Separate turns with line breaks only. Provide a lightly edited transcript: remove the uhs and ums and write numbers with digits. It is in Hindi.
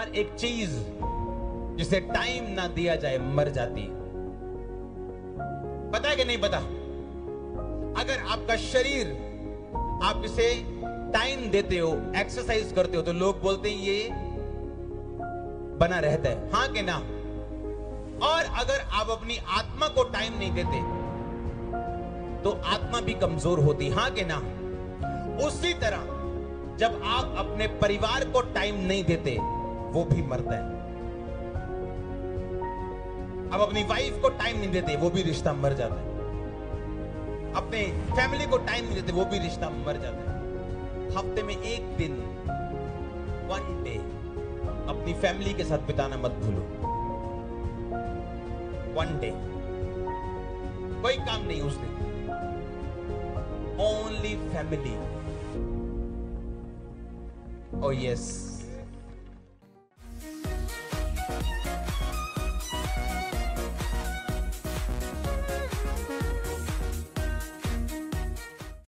हर एक चीज जिसे टाइम ना दिया जाए मर जाती है। पता है कि नहीं पता? अगर आपका शरीर, आप इसे टाइम देते हो, एक्सरसाइज करते हो, तो लोग बोलते हैं ये बना रहता है, हां कि ना? और अगर आप अपनी आत्मा को टाइम नहीं देते तो आत्मा भी कमजोर होती, हां कि ना? उसी तरह जब आप अपने परिवार को टाइम नहीं देते वो भी मरता है। अब अपनी वाइफ को टाइम नहीं देते वो भी रिश्ता मर जाता है। अपने फैमिली को टाइम नहीं देते वो भी रिश्ता मर जाता है। हफ्ते में एक दिन, वन डे अपनी फैमिली के साथ बिताना मत भूलो। वन डे, कोई काम नहीं उस दिन, ओनली फैमिली। Oh yes.